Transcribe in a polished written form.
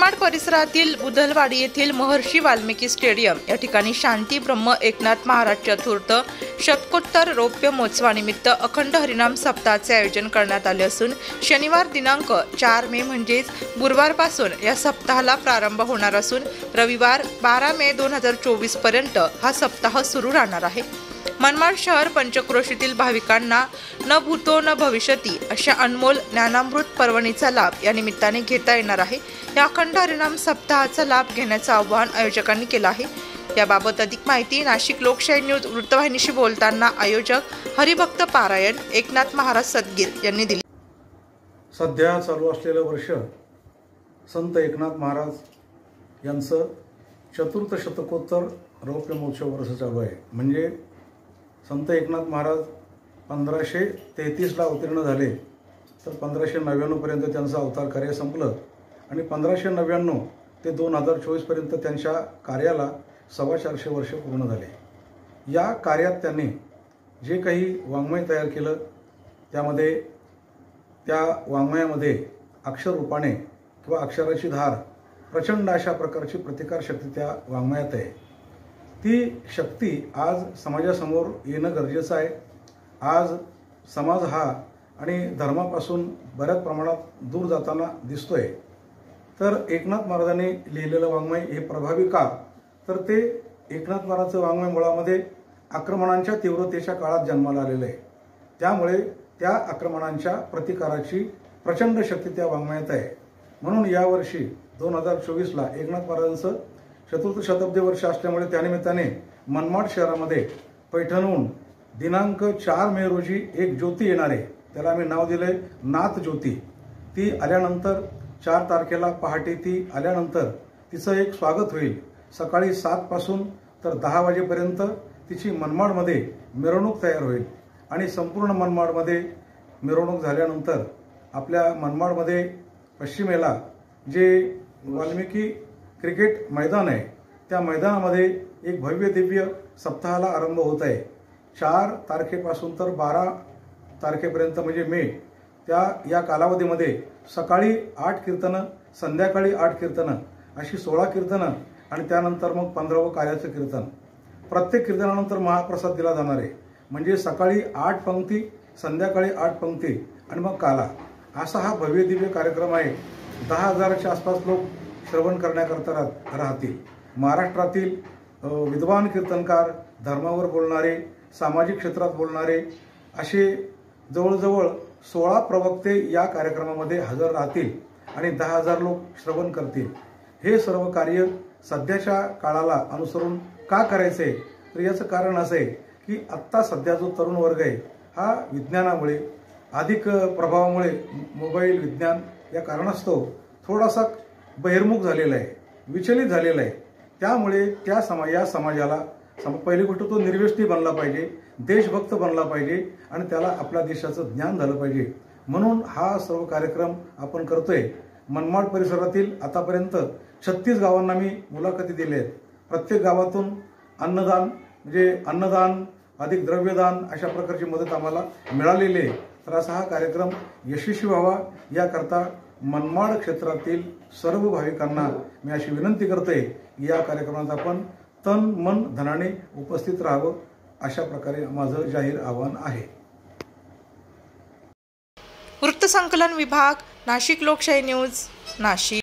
मनमाड परिसरातील बुधलवाडी येथील महर्षी वाल्मिकी स्टेडियम या ठिकाणी शांती ब्रह्म एकनाथ महाराज चतुर्थ शतकोत्तर रौप्य महोत्सवानिमित्त अखंड हरिनाम सप्ताहाचे आयोजन करण्यात आले असून शनिवार दिनांक 4 मे म्हणजेच गुरुवारपासून या सप्ताहाला प्रारंभ होणार असून रविवार 12 मे 2024 पर्यंत हा सप्ताह सुरू राहणार आहे। मनमाड शहर पंचक्रोशीतील भाविकांना न भूतो न भविष्यती अशा अनमोल ज्ञानामृत पर्वणीचा लाभ या निमित्ताने घेता येणार आहे। या अखंड हरिनाम सप्ताहाचा लाभ घेण्याचं आवाहन आयोजकांनी केलं आहे। याबाबत अधिक माहिती नाशिक लोकशाही न्यूज वृत्तवाहिनीशी बोलताना आयोजक हरिभक्त पारायण एकनाथ महाराज सदगीर यांनी दिली। सध्या चालू असलेलं वर्ष संत एकनाथ महाराज यांचं चतुर्थ शतकोत्तर रौप्य महोत्सव वर्ष चालू आहे। म्हणजे संत एकनाथ महाराज 1533ला अवतीर्ण झाले तर 1599 पर्यंत त्यांचं अवतार कार्य संपलं आणि 1599 ते 2024 पर्यंत त्यांच्या कार्याला 425 वर्ष पूर्ण झाले। या कार्यात त्यांनी जे काही वाङ्मय तयार केलं त्यामध्ये त्या वाङ्मयामध्ये अक्षर रूपाने किंवा अक्षराची धार प्रचंड अशा प्रकारची प्रतिकार शक्ती त्या वाङ्मयात आहे। ती शक्ती आज समाजासमोर येणं गरजेचं आहे। आज समाज हा आणि धर्मापासून बऱ्याच प्रमाणात दूर जाताना दिसतोय। तर एकनाथ महाराजांनी लिहिलेलं वाङ्मय हे प्रभावी का, तर ते एकनाथ महाराजांचं वाङ्मय मुळामध्ये आक्रमणांच्या तीव्रतेच्या काळात जन्माला आलेलं आहे। त्यामुळे त्या आक्रमणांच्या प्रतिकाराची प्रचंड शक्ती त्या वाङ्मयात आहे। म्हणून यावर्षी 2024ला एकनाथ महाराजांचं चतुर्थ शताब्दी वर्ष असल्यामुळे त्यानिमित्ताने मनमाड शहरामध्ये पैठणहून दिनांक 4 मे रोजी एक ज्योती येणार आहे। त्याला आम्ही नाव दिलंय नाथ ज्योती। ती आल्यानंतर 4 तारखेला पहाटे ती आल्यानंतर तिचं एक स्वागत होईल। सकाळी 7 पासून तर 10 वाजेपर्यंत तिची मनमाडमध्ये मिरवणूक तयार होईल आणि संपूर्ण मनमाडमध्ये मिरवणूक झाल्यानंतर आपल्या मनमाडमध्ये पश्चिमेला जे वाल्मिकी क्रिकेट मैदान आहे त्या मैदानामध्ये एक भव्य दिव्य सप्ताहाला आरंभ होत आहे। 4 तारखेपासून तर 12 तारखेपर्यंत म्हणजे मे या कालावधीमध्ये सकाळी 8 कीर्तनं, संध्याकाळी 8 कीर्तनं अशी 16 कीर्तनं आणि त्यानंतर मग 15वं कार्याचं कीर्तन। प्रत्येक कीर्तनानंतर महाप्रसाद दिला जाणार आहे। म्हणजे सकाळी 8 पंक्ती, संध्याकाळी 8 पंक्ती आणि मग काला, असा हा भव्य दिव्य कार्यक्रम आहे। 10,000च्या आसपास लोक श्रवण करण्याकरता राहतील। महाराष्ट्रातील विद्वान कीर्तनकार, धर्मावर बोलणारे, सामाजिक क्षेत्रात बोलणारे असे जवळजवळ 16 प्रवक्ते या कार्यक्रमामध्ये हजर राहतील आणि 10,000 लोक श्रवण करतील। हे सर्व कार्य सध्याच्या काळाला अनुसरून का करायचे, तर याचं कारण असं आहे की आत्ता सध्या जो तरुण वर्ग आहे हा विज्ञानामुळे, अधिक प्रभावामुळे, मोबाईल, विज्ञान या कारणास्तव थोडासा बहिर्मुख झालेला आहे, विचलित झालेला आहे। त्यामुळे या समाजाला पहिली गोष्ट तो निर्व्यसनी बनला पाहिजे, देशभक्त बनला पाहिजे आणि त्याला आपल्या देशाचं ज्ञान झालं पाहिजे। म्हणून हा सर्व कार्यक्रम आपण करतोय। मनमाड परिसरातील आतापर्यंत 36 गावांना मी मुलाखती दिल्या आहेत। प्रत्येक गावातून अन्नदान अधिक द्रव्यदान अशा प्रकारची मदत आम्हाला मिळालेली आहे। तर असा हा कार्यक्रम यशस्वी व्हावा याकरता मनमाड क्षेत्रातील सर्व भाविकांना मी अशी विनंती करतोय की या कार्यक्रमात आपण तन मन धनाने उपस्थित राहावं, अशा प्रकारे माझं जाहीर आवाहन आहे। वृत्तसंकलन विभाग, नाशिक लोकशाही न्यूज, नाशिक।